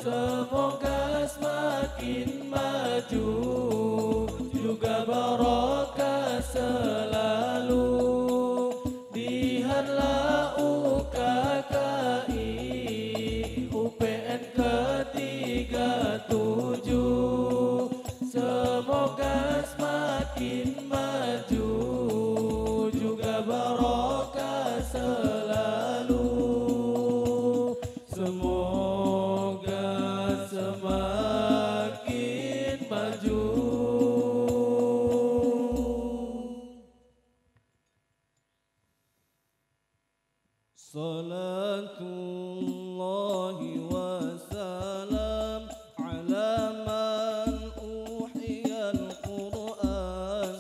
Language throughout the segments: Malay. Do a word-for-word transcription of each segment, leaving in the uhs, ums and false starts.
Semoga semakin maju, juga barokah selalu. Lihatlah U K K I U P N ke tiga tujuh. Semoga semakin maju, juga barokah selalu. Semoga semakin maju. Salatullahi wassalam ala man uhiyal Qur'an.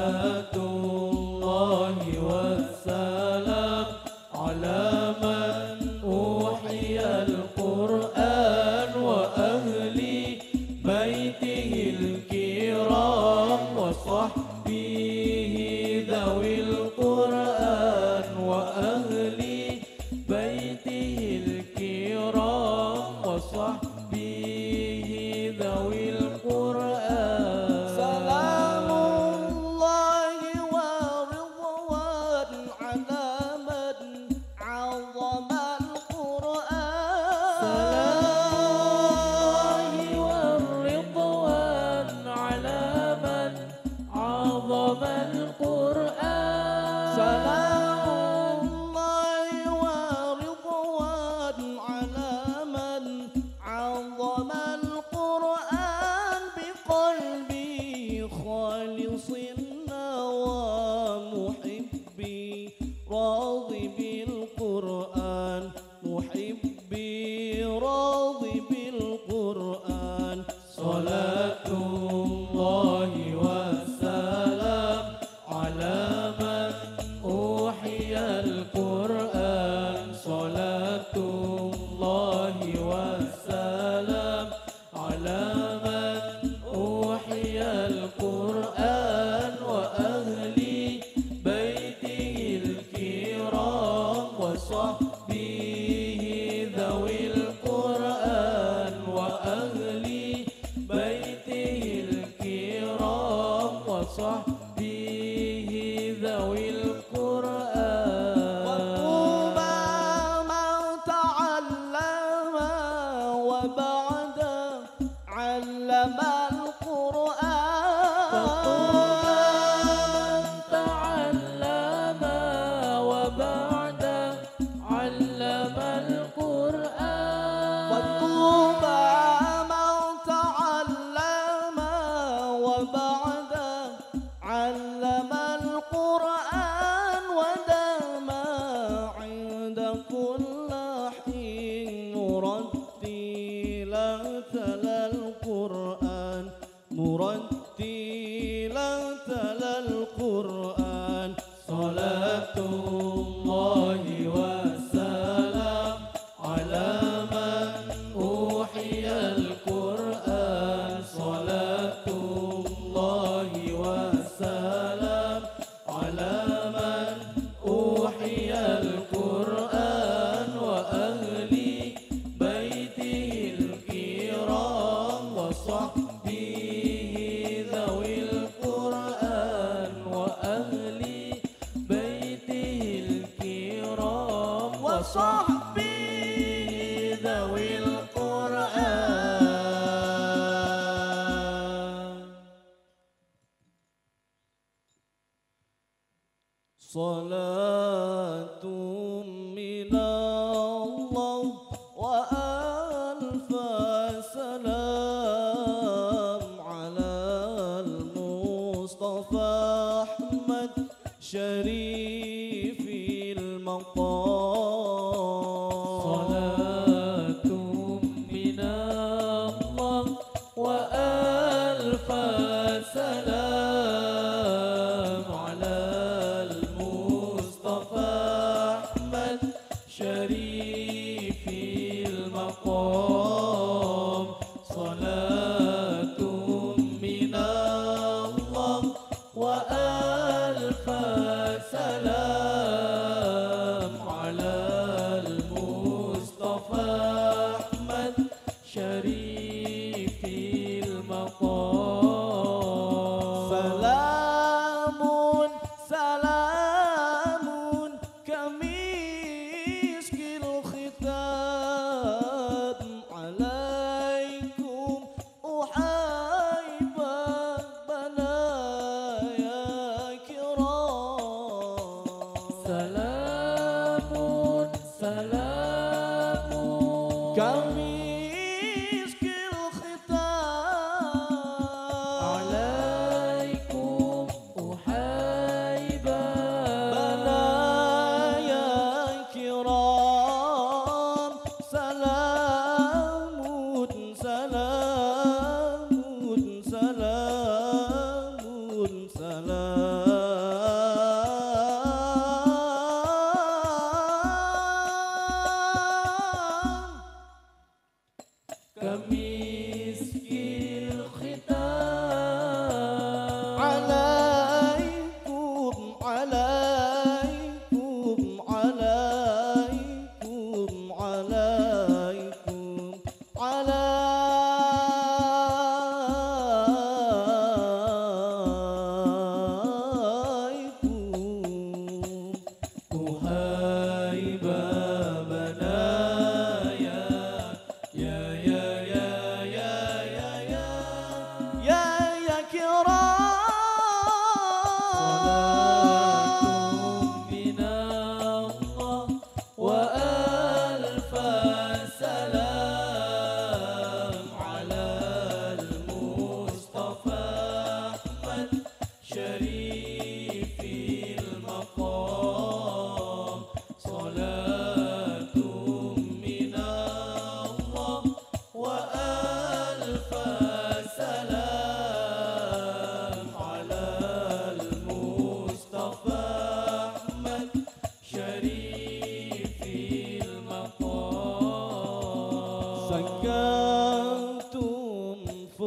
Salatullahi wassalam ala man uhiyal Qur'an wa ahli baitihil kiram wa sahbihi dhawil Qur'an wa ahli baitihil kiram wa sahbihi dhawil Qur'an. Salamullahi wa ridwan ala man azama al-Qur'an. Salamullahi wa ridwan ala man azama al-Qur'an. Salamullahi wa ridwan ala man azama al-Qur'an biqalbi khalisin wa muhibbi radhi bil Qur'an. Muhibbi radhi bil Qur'an. Salatullahi wassalam ala man uhiyal Qur'an. Salatullahi wassalam ala man uhiyal Qur'an wa ahli baitihil kiram wa sahbihi dhawil Qur'an wa ahli baitihil kiram wa sahbihi dhawil Qur'an. Wa tuba man ta'allama wa ba'da 'allama al-Qur'an. Wa tuba man ta'allama wa ba'da 'allama al-Qur'an. Wa tuba man ta'allama wa ba'da 'allama al-Qur'an wa dama 'inda kulli hin murattila tala al-Qur'an. Murattila tala al-Qur'an. Salatullahi wassalam ala man uhiyal Qur'an. Salatullahi wassalam ala man uhiyal Qur'an wa ahli baitihil kiram wa sahbihi dhawil Qur'an wa ahli baitihil kiram wa sahbihi dhawil Qur'an. Salatun minallah wa alfa salam ala al-Mustafa Ahmad Sharifil maqam. Salatun minallah wa alfa salam ala al-Mustafa Ahmad Sharifil maqam. Salat شريف المقام سلام سلام كمسك الختام عليكم أحيبا بنايا كرام سلام سلام كمسك الختام عليكم أحيبا بنايا كرام سلام سلام سلام سلام كمسك الختام عليكم عليكم عليكم عليكم عليكم أحيبا بنايا يا يا يا يا يا يا يا يا صلاة كرام من الله وألف سلام على المصطفى أحمد شريف المقام صلاة من الله وألف سلام على المصطفى أحمد شريف المقام سكنتم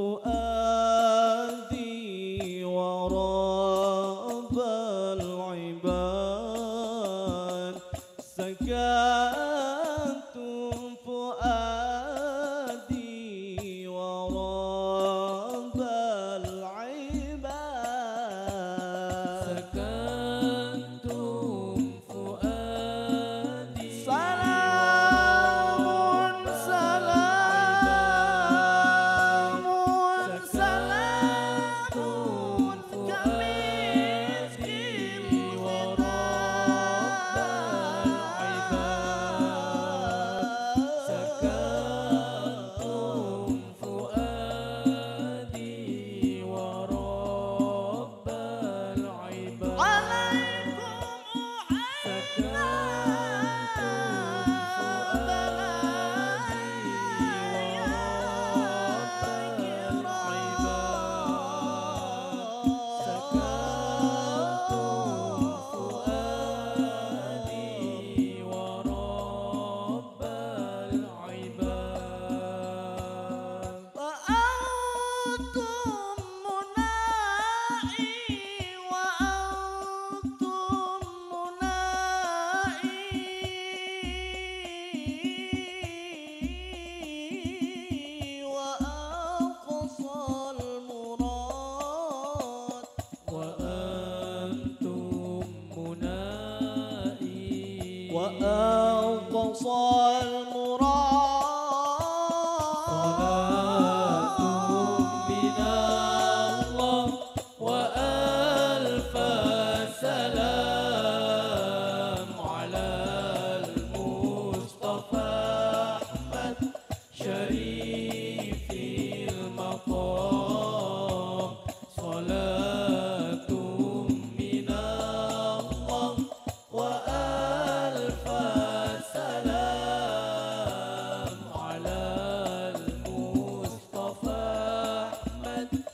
فؤادي ورب العباد سكنتم فؤادي ورب العباد سكنتم فؤادي سلام سلام سلام كمسك سكنتم فؤادي ورب العباد عليكم وأنتم منائي وأنتم منائي وأقصى المراد وأنتم منائي وأقصى المراد على المصطفى أحمد